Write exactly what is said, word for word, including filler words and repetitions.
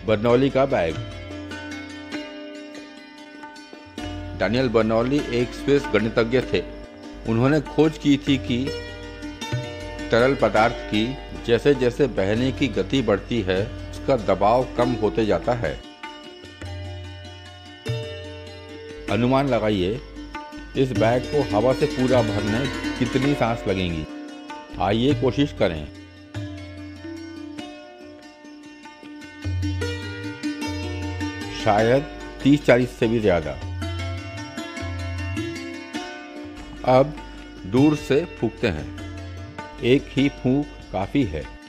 Bernoulli का bag. Daniel Bernoulli एक Swiss गणितज्ञ थे। उन्होंने खोज की थी कि तरल पदार्थ की जैसे जैसे बहने की गति बढ़ती है उसका दबाव कम होते जाता है। अनुमान लगाइए इस बैग को हवा से पूरा भरने कितनी सांस लगेंगी। आइए कोशिश करें। शायद तीस चालीस से भी ज़्यादा। अब दूर से फूंकते हैं। एक ही फूंक काफ़ी है।